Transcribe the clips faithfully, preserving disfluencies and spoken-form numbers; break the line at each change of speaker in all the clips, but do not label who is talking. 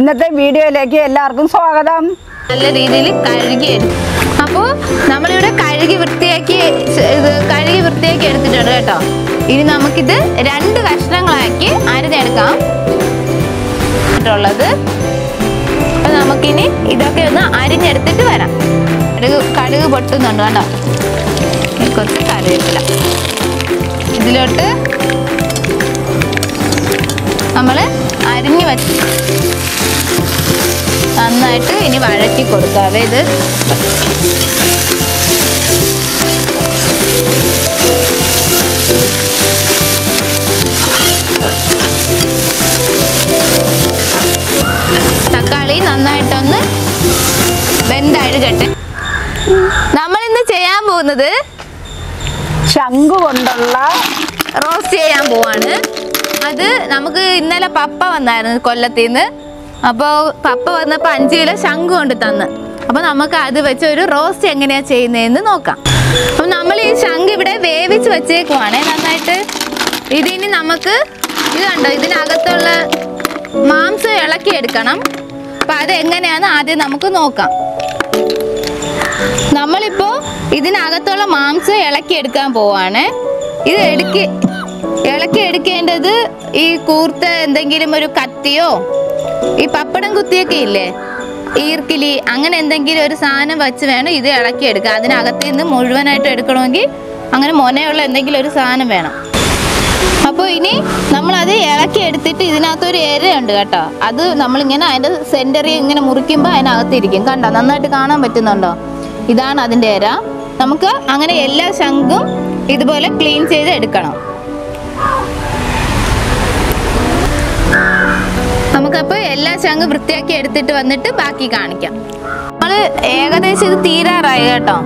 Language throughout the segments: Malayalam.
ഇന്നത്തെ വീഡിയോയിലേക്ക് എല്ലാവർക്കും സ്വാഗതം.
നല്ല രീതിയിൽ കഴുകി എടുക്കും. അപ്പോൾ നമ്മളിവിടെ കഴുകി വൃത്തിയാക്കി ഇത് കഴുകി വൃത്തിയാക്കി എടുത്തിട്ടുണ്ട് കേട്ടോ. ഇനി നമുക്കിത് രണ്ട് കഷ്ണങ്ങളാക്കി അരിഞ്ഞെടുക്കാം ുള്ളത്. അപ്പോൾ നമുക്കിനി ഇതൊക്കെ ഒന്ന് അരിഞ്ഞെടുത്തിട്ട് വരാം. കടുക് കടുക് പൊട്ടുന്നുണ്ട് കേട്ടോ. കുറച്ച് കറിവേപ്പില ഇതിലോട്ട് നമ്മൾ അരിഞ്ഞു വെച്ച് നന്നായിട്ട് ഇനി വഴറ്റി കൊടുക്കാവേ. ഇത് തക്കാളി നന്നായിട്ടൊന്ന് വെന്തഴുകട്ടെ. നമ്മളിന്ന് ചെയ്യാൻ പോകുന്നത്
ശംഖു കൊണ്ടുള്ള
റോസ്റ്റ് ചെയ്യാൻ പോവാണ്. അത് നമുക്ക് ഇന്നലെ പപ്പ വന്നായിരുന്നു കൊല്ലത്തിൽ നിന്ന്. അപ്പോൾ പപ്പ വന്നപ്പോൾ അഞ്ച് കിലോ ശംഖു കൊണ്ട് തന്ന്. അപ്പോൾ നമുക്ക് അത് വെച്ച് ഒരു റോസ്റ്റ് എങ്ങനെയാണ് ചെയ്യുന്നതെന്ന് നോക്കാം. അപ്പം നമ്മൾ ഈ ശംഖു ഇവിടെ വേവിച്ച് വെച്ചേക്കുവാണേ നന്നായിട്ട്. ഇതിനി നമുക്ക് ഇത് കണ്ടോ, ഇതിനകത്തുള്ള മാംസം ഇളക്കിയെടുക്കണം. അപ്പം അതെങ്ങനെയാണെന്ന് ആദ്യം നമുക്ക് നോക്കാം. നമ്മളിപ്പോൾ ഇതിനകത്തുള്ള മാംസം ഇളക്കിയെടുക്കാൻ പോവാണ്. ഇത് എടുക്കി ഇളക്കി എടുക്കേണ്ടത് ഈ കൂർത്ത എന്തെങ്കിലും ഒരു കത്തിയോ ഈ പപ്പടം കുത്തിയൊക്കെ ഇല്ലേ, ഈർക്കിലി, അങ്ങനെ എന്തെങ്കിലും ഒരു സാധനം വെച്ച് വേണം ഇത് ഇളക്കിയെടുക്കുക. അതിനകത്ത് നിന്ന് മുഴുവനായിട്ട് എടുക്കണമെങ്കിൽ അങ്ങനെ മൊനയുള്ള എന്തെങ്കിലും ഒരു സാധനം വേണം. അപ്പോൾ ഇനി നമ്മളത് ഇളക്കി എടുത്തിട്ട് ഇതിനകത്തൊരു ഇരയുണ്ട് കേട്ടോ. അത് നമ്മളിങ്ങനെ അതിൻ്റെ സെൻറ്ററിൽ ഇങ്ങനെ മുറിക്കുമ്പോൾ അതിനകത്തിരിക്കും. കണ്ടോ, നന്നായിട്ട് കാണാൻ പറ്റുന്നുണ്ടോ? ഇതാണ് അതിൻ്റെ ഇര. നമുക്ക് അങ്ങനെ എല്ലാ ശംഖും ഇതുപോലെ ക്ലീൻ ചെയ്ത് എടുക്കണം. നമുക്കപ്പോൾ എല്ലാ ശംഖും വൃത്തിയാക്കി എടുത്തിട്ട് വന്നിട്ട് ബാക്കി കാണിക്കാം. നമ്മൾ ഏകദേശം ഇത് തീരാറായി കേട്ടോ.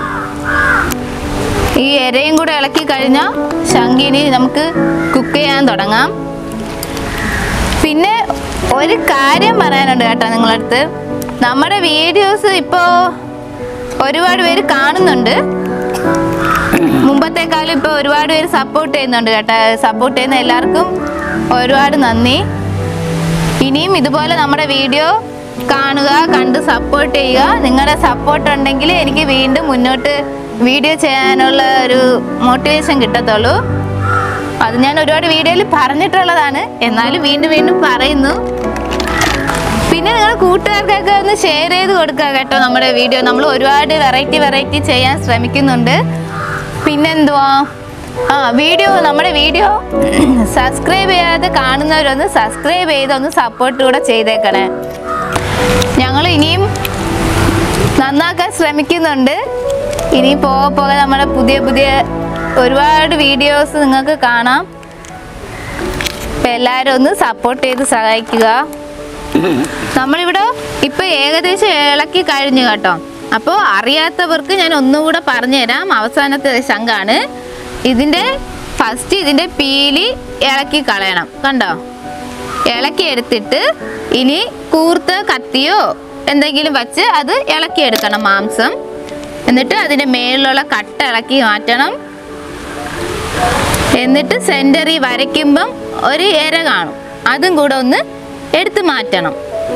ഈ ഇരയും കൂടെ ഇളക്കി കഴിഞ്ഞാൽ ശംഖിനി നമുക്ക് കുക്ക് ചെയ്യാൻ തുടങ്ങാം. പിന്നെ ഒരു കാര്യം പറയാനുണ്ട് കേട്ടോ നിങ്ങളടുത്ത്. നമ്മുടെ വീഡിയോസ് ഇപ്പോൾ ഒരുപാട് പേര് കാണുന്നുണ്ട്. മുമ്പത്തെക്കാളും ഇപ്പോൾ ഒരുപാട് പേര് സപ്പോർട്ട് ചെയ്യുന്നുണ്ട് കേട്ടോ. സപ്പോർട്ട് ചെയ്യുന്ന എല്ലാവർക്കും ഒരുപാട് നന്ദി. ഇനിയും ഇതുപോലെ നമ്മുടെ വീഡിയോ കാണുക, കണ്ട് സപ്പോർട്ട് ചെയ്യുക. നിങ്ങളുടെ സപ്പോർട്ട് ഉണ്ടെങ്കിൽ എനിക്ക് വീണ്ടും മുന്നോട്ട് വീഡിയോ ചെയ്യാനുള്ള ഒരു മോട്ടിവേഷൻ കിട്ടത്തുള്ളൂ. അത് ഞാൻ ഒരുപാട് വീഡിയോയിൽ പറഞ്ഞിട്ടുള്ളതാണ്, എന്നാലും വീണ്ടും വീണ്ടും പറയുന്നു. പിന്നെ നിങ്ങൾ കൂട്ടുകാർക്കൊക്കെ ഒന്ന് ഷെയർ ചെയ്ത് കൊടുക്കുക കേട്ടോ നമ്മുടെ വീഡിയോ. നമ്മൾ ഒരുപാട് വെറൈറ്റി വെറൈറ്റി ചെയ്യാൻ ശ്രമിക്കുന്നുണ്ട്. പിന്നെന്തുവാ, ആ വീഡിയോ നമ്മുടെ വീഡിയോ സബ്സ്ക്രൈബ് ചെയ്യാതെ കാണുന്നവരൊന്ന് സബ്സ്ക്രൈബ് ചെയ്ത് ഒന്ന് സപ്പോർട്ട് കൂടെ ചെയ്തേക്കണേ. ഞങ്ങൾ ഇനിയും നന്നാക്കാൻ ശ്രമിക്കുന്നുണ്ട്. ഇനി പോകെ പോകെ നമ്മുടെ പുതിയ പുതിയ ഒരുപാട് വീഡിയോസ് നിങ്ങൾക്ക് കാണാം. അപ്പം എല്ലാവരും ഒന്ന് സപ്പോർട്ട് ചെയ്ത് സഹായിക്കുക. നമ്മളിവിടെ ഇപ്പം ഏകദേശം ഇളക്കി കഴിഞ്ഞു കേട്ടോ. അപ്പോൾ അറിയാത്തവർക്ക് ഞാൻ ഒന്നുകൂടെ പറഞ്ഞുതരാം. അവസാനത്തെ ശംഖാണ്. ഇതിൻ്റെ ഫസ്റ്റ് ഇതിൻ്റെ പീലി ഇളക്കി കളയണം. കണ്ടോ, ഇളക്കി എടുത്തിട്ട് ഇനി കൂർത്ത കത്തിയോ എന്തെങ്കിലും വച്ച് അത് ഇളക്കിയെടുക്കണം മാംസം. എന്നിട്ട് അതിൻ്റെ മേളിലുള്ള കട്ട ഇളക്കി മാറ്റണം. എന്നിട്ട് സെൻറ്ററിൽ വരയ്ക്കുമ്പം ഒരു ഇര കാണും, അതും കൂടെ ഒന്ന് എടുത്ത് മാറ്റണം.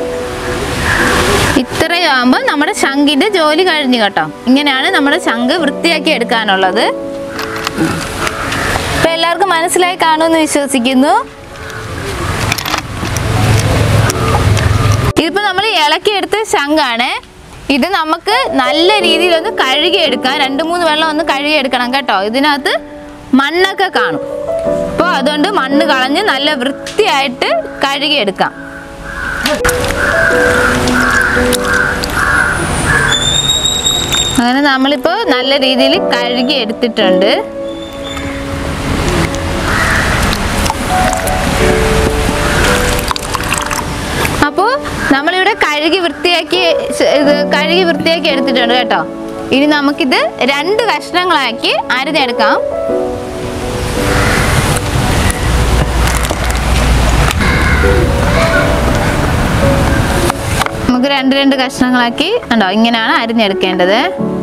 ഇത്രയും ആകുമ്പോൾ നമ്മുടെ ശംഖിൻ്റെ ജോലി കഴിഞ്ഞു കേട്ടോ. ഇങ്ങനെയാണ് നമ്മുടെ ശംഖ് വൃത്തിയാക്കി എടുക്കാനുള്ളത്. ഇപ്പം എല്ലാവർക്കും മനസ്സിലായി കാണുമെന്ന് വിശ്വസിക്കുന്നു. ഇതിപ്പോൾ നമ്മൾ ഇളക്കിയെടുത്ത ശംഖാണ്. ഇത് നമുക്ക് നല്ല രീതിയിലൊന്ന് കഴുകിയെടുക്കാം. രണ്ട് മൂന്ന് വെള്ളം ഒന്ന് കഴുകിയെടുക്കണം കേട്ടോ. ഇതിനകത്ത് മണ്ണൊക്കെ കാണും. അപ്പോൾ അതുകൊണ്ട് മണ്ണ് കളഞ്ഞ് നല്ല വൃത്തിയായിട്ട് കഴുകിയെടുക്കാം. അങ്ങനെ നമ്മളിപ്പോൾ നല്ല രീതിയിൽ കഴുകി എടുത്തിട്ടുണ്ട്. അപ്പോൾ നമ്മളിവിടെ കഴുകി വൃത്തിയാക്കി ഇത് കഴുകി വൃത്തിയാക്കി എടുത്തിട്ടുണ്ട് കേട്ടോ. ഇനി നമുക്കിത് രണ്ട് കഷ്ണങ്ങളാക്കി അരിഞ്ഞെടുക്കാം. നമുക്ക് രണ്ട് രണ്ട് കഷ്ണങ്ങളാക്കി ഉണ്ടോ, ഇങ്ങനെയാണ് അരിഞ്ഞെടുക്കേണ്ടത്.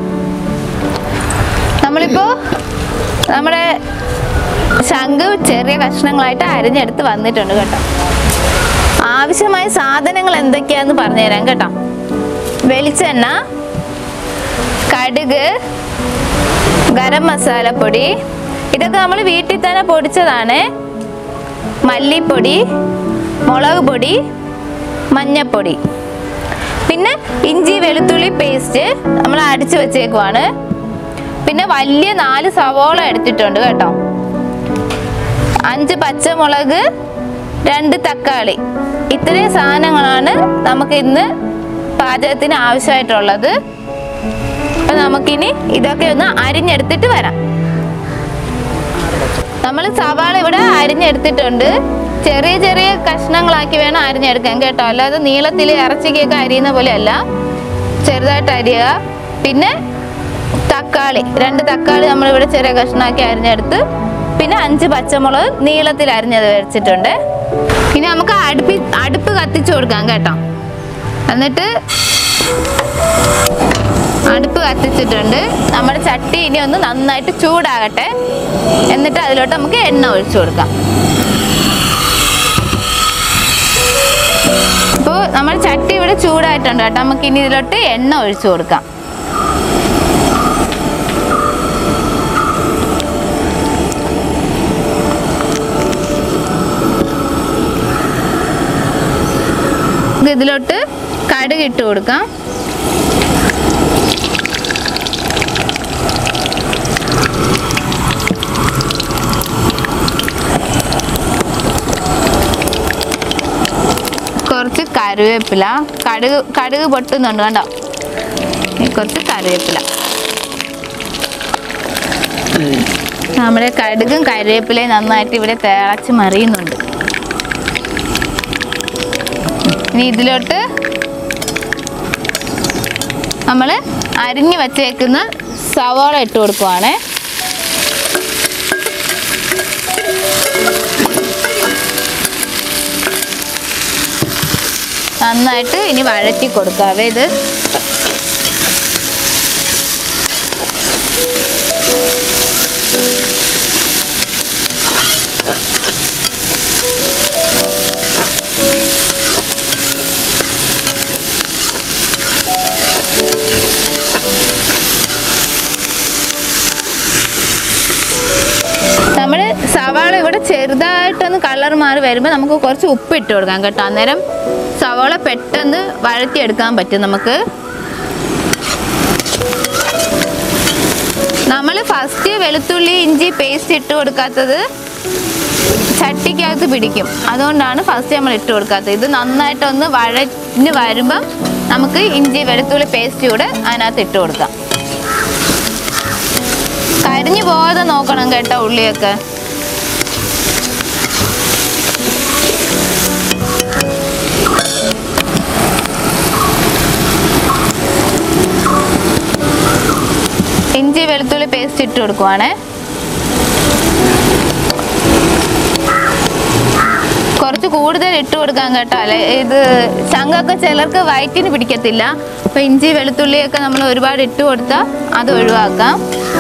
നമ്മളിപ്പോൾ നമ്മുടെ ശംഖ് ചെറിയ കഷ്ണങ്ങളായിട്ട് അരിഞ്ഞെടുത്ത് വന്നിട്ടുണ്ട് കേട്ടോ. ആവശ്യമായ സാധനങ്ങൾ എന്തൊക്കെയാന്ന് പറഞ്ഞുതരാം കേട്ടോ. വെളിച്ചെണ്ണ, കടുക്, ഗരം മസാലപ്പൊടി, ഇതൊക്കെ നമ്മൾ വീട്ടിൽ തന്നെ പൊടിച്ചതാണ്. മല്ലിപ്പൊടി, മുളക് പൊടി, മഞ്ഞപ്പൊടി, പിന്നെ ഇഞ്ചി വെളുത്തുള്ളി പേസ്റ്റ് നമ്മൾ അടിച്ചു വെച്ചേക്കുവാണ്. പിന്നെ വലിയ നാല് സവോള എടുത്തിട്ടുണ്ട് കേട്ടോ. അഞ്ച് പച്ചമുളക്, രണ്ട് തക്കാളി, ഇത്രയും സാധനങ്ങളാണ് നമുക്ക് ഇന്ന് പാചകത്തിന് ആവശ്യമായിട്ടുള്ളത്. അപ്പൊ നമുക്കിനി ഇതൊക്കെ ഒന്ന് അരിഞ്ഞെടുത്തിട്ട് വരാം. നമ്മൾ സവാള ഇവിടെ അരിഞ്ഞെടുത്തിട്ടുണ്ട്. ചെറിയ ചെറിയ കഷ്ണങ്ങളാക്കി വേണം അരിഞ്ഞെടുക്കാൻ കേട്ടോ, അല്ലാതെ നീളത്തിൽ ഇറച്ചിക്കൊക്കെ അരിയുന്ന പോലെ അല്ല, ചെറുതായിട്ട് അരിയുക. പിന്നെ തക്കാളി, രണ്ട് തക്കാളി നമ്മളിവിടെ ചെറിയ കഷ്ണമാക്കി അരിഞ്ഞെടുത്ത്, പിന്നെ അഞ്ച് പച്ചമുളക് നീളത്തിൽ അരിഞ്ഞത് വെച്ചിട്ടുണ്ട്. ഇനി നമുക്ക് അടുപ്പി അടുപ്പ് കത്തിച്ചു കൊടുക്കാം കേട്ടോ. എന്നിട്ട് അടുപ്പ് കത്തിച്ചിട്ടുണ്ട്. നമ്മുടെ ചട്ടി ഇനി ഒന്ന് നന്നായിട്ട് ചൂടാകട്ടെ. എന്നിട്ട് അതിലോട്ട് നമുക്ക് എണ്ണ ഒഴിച്ചു കൊടുക്കാം. അപ്പോൾ നമ്മുടെ ചട്ടി ഇവിടെ ചൂടായിട്ടുണ്ട് കേട്ടോ. നമുക്ക് ഇനി ഇതിലോട്ട് എണ്ണ ഒഴിച്ചു കൊടുക്കാം. ഇതിലോട്ട് കടുക് ഇട്ട് കൊടുക്കാം. കുറച്ച് കറിവേപ്പില, കടുക് കടുക് പൊട്ടുന്നുണ്ട് കണ്ടോ. കുറച്ച് കറിവേപ്പില. നമ്മുടെ കടുകും കറിവേപ്പിലയും നന്നായിട്ട് ഇവിടെ തിളച്ച് മറിയുന്നുണ്ട്. ഇനി ഇതിലോട്ട് നമ്മൾ അരിഞ്ഞു വച്ചേക്കുന്ന സവാള ഇട്ട് കൊടുക്കുവാണ്. നന്നായിട്ട് ഇനി വഴറ്റി കൊടുക്കാവേ ഇത്. നമ്മൾ സവാള ഇവിടെ ചെറുതായിട്ടൊന്ന് കളർ മാറി വരുമ്പോൾ നമുക്ക് കുറച്ച് ഉപ്പ് ഇട്ട് കൊടുക്കാം കേട്ടോ. അന്നേരം സവാള പെട്ടെന്ന് വഴറ്റിയെടുക്കാൻ പറ്റും നമുക്ക്. നമ്മൾ ഫസ്റ്റ് വെളുത്തുള്ളി ഇഞ്ചി പേസ്റ്റ് ഇട്ട് കൊടുക്കാത്തത് ചട്ടിക്കകത്ത് പിടിക്കും, അതുകൊണ്ടാണ് ഫസ്റ്റ് നമ്മൾ ഇട്ട് കൊടുക്കാത്തത്. ഇത് നന്നായിട്ടൊന്ന് വഴഞ്ഞ് വരുമ്പം നമുക്ക് ഇഞ്ചി വെളുത്തുള്ളി പേസ്റ്റ് കൂടെ അതിനകത്ത് ഇട്ട് കൊടുക്കാം. കരിഞ്ഞു പോകാതെ നോക്കണം കേട്ടോ ഉള്ളിയൊക്കെ. ഇഞ്ചി വെളുത്തുള്ളി പേസ്റ്റ് ഇട്ട് കൊടുക്കുവാണ്. കുറച്ച് കൂടുതൽ ഇട്ട് കൊടുക്കാൻ കേട്ടോ, അല്ലെ ഇത് ശങ്കൊക്കെ ചിലർക്ക് വയറ്റിന് പിടിക്കത്തില്ല. അപ്പൊ ഇഞ്ചി വെളുത്തുള്ളിയൊക്കെ നമ്മൾ ഒരുപാട് ഇട്ട് കൊടുത്താൽ അത് ഒഴിവാക്കാം.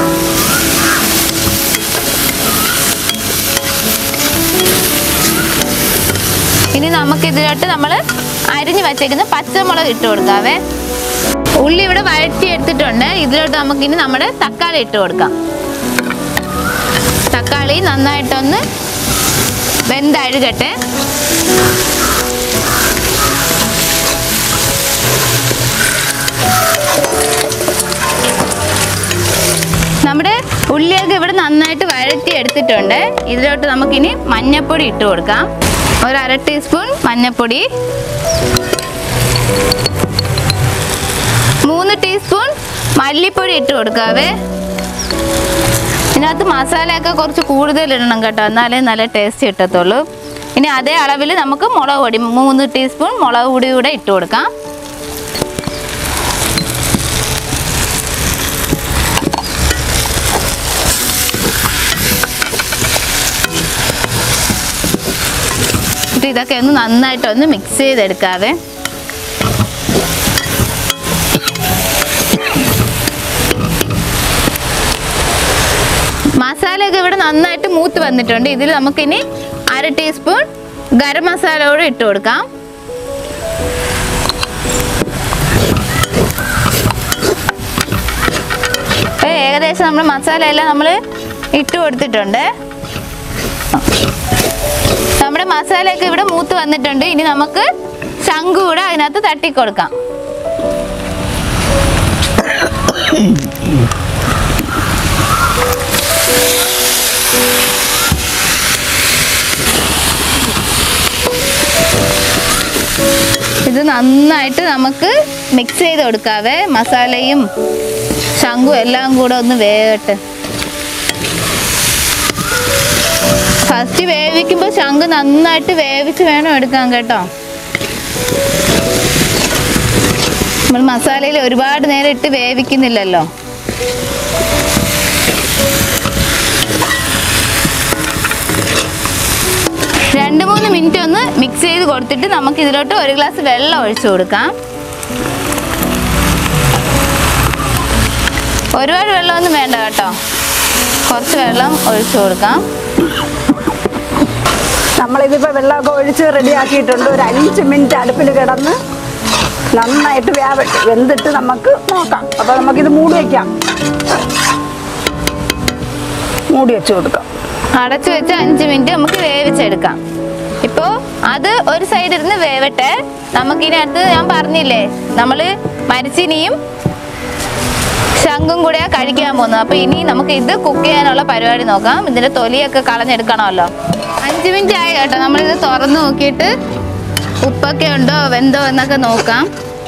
ഇനി നമുക്ക് ഇതിലോട്ട് നമ്മൾ അരിഞ്ഞു വച്ചേക്കുന്ന പച്ചമുളക് ഇട്ട് കൊടുക്കാവേ. ഉള്ളി ഇവിടെ വഴറ്റി എടുത്തിട്ടുണ്ട്. ഇതിലോട്ട് നമുക്കിനി നമ്മുടെ തക്കാളി ഇട്ട് കൊടുക്കാം. തക്കാളി നന്നായിട്ടൊന്ന് വെന്തഴുകട്ടെ. നമ്മുടെ ഉള്ളിയൊക്കെ ഇവിടെ നന്നായിട്ട് വഴറ്റി എടുത്തിട്ടുണ്ട്. ഇതിലോട്ട് നമുക്കിനി മഞ്ഞൾപ്പൊടി ഇട്ട് കൊടുക്കാം. ഒരു അര ടീസ്പൂൺ മഞ്ഞൾപ്പൊടി, മൂന്ന് ടീസ്പൂൺ മല്ലിപ്പൊടി ഇട്ട് കൊടുക്കാവേ. ഇതിനകത്ത് മസാലയൊക്കെ കുറച്ച് കൂടുതൽ ഇടണം കേട്ടോ, എന്നാലേ നല്ല ടേസ്റ്റ് കിട്ടത്തുള്ളൂ. ഇനി അതേ അളവിൽ നമുക്ക് മുളക് പൊടി മൂന്ന് ടീസ്പൂൺ മുളക് പൊടി കൂടെ ഇട്ട് കൊടുക്കാം. ഇതൊക്കെ ഒന്ന് നന്നായിട്ടൊന്ന് മിക്സ് ചെയ്തെടുക്കാവേ. മസാലയൊക്കെ ഇവിടെ നന്നായിട്ട് മൂത്ത് വന്നിട്ടുണ്ട്. ഇതിൽ നമുക്കിനി അര ടീസ്പൂൺ ഗരം മസാല കൂടെ ഇട്ട് കൊടുക്കാം. ഏകദേശം നമ്മൾ മസാല എല്ലാം നമ്മൾ ഇട്ട് കൊടുത്തിട്ടുണ്ട്. നമ്മുടെ മസാലയൊക്കെ ഇവിടെ മൂത്ത് വന്നിട്ടുണ്ട്. ഇനി നമുക്ക് ശംഖു കൂടെ അതിനകത്ത് തട്ടിക്കൊടുക്കാം. ഇത് നന്നായിട്ട് നമുക്ക് മിക്സ് ചെയ്ത് കൊടുക്കാവേ. മസാലയും ശംഖും എല്ലാം കൂടെ ഒന്ന് വേവട്ടെ. ഫസ്റ്റ് വേവിക്കുമ്പോൾ ശംഖ് നന്നായിട്ട് വേവിച്ച് വേണം എടുക്കാൻ കേട്ടോ. നമ്മൾ മസാലയിൽ ഒരുപാട് നേരം ഇട്ട് വേവിക്കുന്നില്ലല്ലോ. രണ്ട് മൂന്ന് മിനിറ്റ് ഒന്ന് മിക്സ് ചെയ്ത് കൊടുത്തിട്ട് നമുക്ക് ഇതിലോട്ട് ഒരു ഗ്ലാസ് വെള്ളം ഒഴിച്ചു കൊടുക്കാം. ഒരുപാട് വെള്ളമൊന്നും വേണ്ട കേട്ടോ, കുറച്ച് വെള്ളം ഒഴിച്ചു കൊടുക്കാം.
നമ്മളിതിപ്പോൾ വെള്ളമൊക്കെ ഒഴിച്ച് റെഡിയാക്കിയിട്ടുണ്ട്. ഒരു അഞ്ച് മിനിറ്റ് അടുപ്പിൽ കിടന്ന് നന്നായിട്ട് വേവട്ടെ. വെന്തിട്ട് നമുക്ക് നോക്കാം. അപ്പോൾ നമുക്കിത് മൂടി വയ്ക്കാം. മൂടി വെച്ച് കൊടുക്കാം.
അടച്ചു വെച്ച് അഞ്ച് മിനിറ്റ് നമുക്ക് വേവിച്ചെടുക്കാം. ഇപ്പോൾ അത് ഒരു സൈഡിൽ ഇരുന്ന് വേവട്ടെ. നമുക്കിനകത്ത് ഞാൻ പറഞ്ഞില്ലേ നമ്മൾ മരിച്ചിനിയും ശംഖും കൂടെയാ കഴിക്കാൻ പോകുന്നത്. അപ്പോൾ ഇനി നമുക്ക് ഇത് കുക്ക് ചെയ്യാനുള്ള പരിപാടി നോക്കാം. ഇതിൻ്റെ തൊലിയൊക്കെ കളഞ്ഞെടുക്കണമല്ലോ. അഞ്ച് മിനിറ്റ് ആയി കേട്ടോ. നമ്മളിത് തുറന്ന് നോക്കിയിട്ട് ഉപ്പൊക്കെ ഉണ്ടോ വെന്തോ എന്നൊക്കെ നോക്കാം.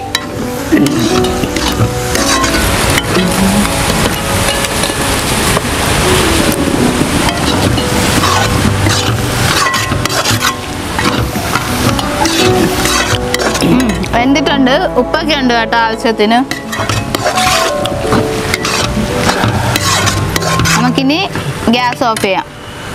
വെന്തിട്ടുണ്ട്, ഉപ്പൊക്കെ ഉണ്ട് കേട്ടോ ആവശ്യത്തിന്. നമുക്കിനി ഗ്യാസ് ഓഫ് ചെയ്യാം.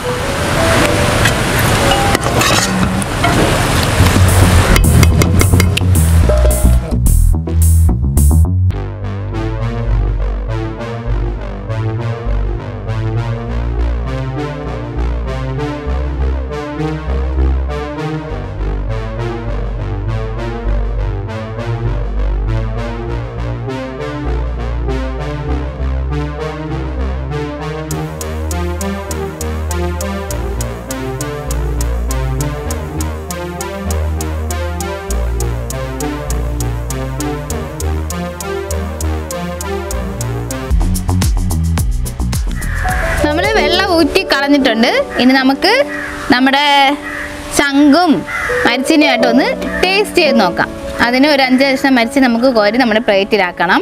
വെള്ളം ഊറ്റി കളഞ്ഞിട്ടുണ്ട്. ഇനി നമുക്ക് നമ്മുടെ ശംഖും മരിച്ചിനുമായിട്ട് ഒന്ന് ടേസ്റ്റ് ചെയ്ത് നോക്കാം. അതിന് ഒരു അഞ്ച് കഷ്ണം മരിച്ച് നമുക്ക് കോരി നമ്മുടെ പ്ലേറ്റിലാക്കണം.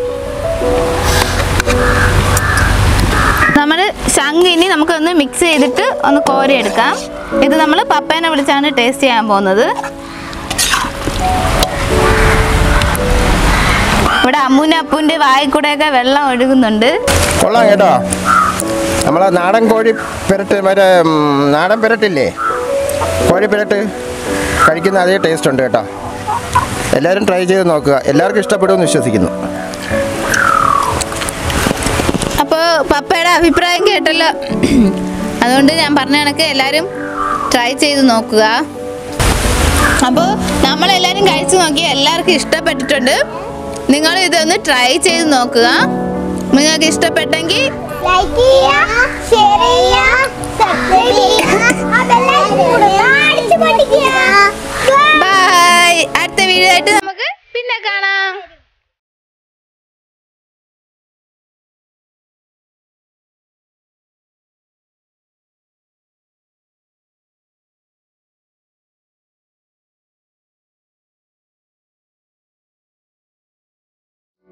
നമ്മൾ ശംഖ് ഇനി നമുക്കൊന്ന് മിക്സ് ചെയ്തിട്ട് ഒന്ന് കോരി എടുക്കാം. ഇത് നമ്മൾ പപ്പേനെ വിളിച്ചാണ് ടേസ്റ്റ് ചെയ്യാൻ പോകുന്നത്. ഇവിടെ അമ്മൂൻ്റെ അപ്പൂൻ്റെ വായിക്കൂടെയൊക്കെ വെള്ളം ഒഴുകുന്നുണ്ട്.
കൊള്ളാം കേട്ടോ. നമ്മളെ നാടൻ കോഴി പെരട്ട്, മറ്റേ നാടൻ പെരട്ടില്ലേ, കോഴി പെരട്ട് കഴിക്കുന്ന അതേ ടേസ്റ്റ് ഉണ്ട് കേട്ടോ. എല്ലാവരും ട്രൈ ചെയ്ത് നോക്കുക. എല്ലാവർക്കും ഇഷ്ടപ്പെടുമെന്ന് വിശ്വസിക്കുന്നു.
അപ്പോൾ പപ്പയുടെ അഭിപ്രായം കേട്ടല്ലോ. അതുകൊണ്ട് ഞാൻ പറഞ്ഞ കണക്ക് എല്ലാവരും ട്രൈ ചെയ്ത് നോക്കുക. അപ്പോൾ നമ്മളെല്ലാവരും കഴിച്ചു നോക്കി എല്ലാവർക്കും ഇഷ്ടപ്പെട്ടിട്ടുണ്ട്. നിങ്ങൾ ഇതൊന്ന് ട്രൈ ചെയ്ത് നോക്കുക. നിങ്ങൾക്ക് ഇഷ്ടപ്പെട്ടെങ്കിൽ
ലൈക്ക് ചെയ്യുക, ഷെയർ ചെയ്യുക, സബ്സ്ക്രൈബ് ചെയ്യുക, ആ ബെൽ ഐക്കൺ കൊടുക്കുക.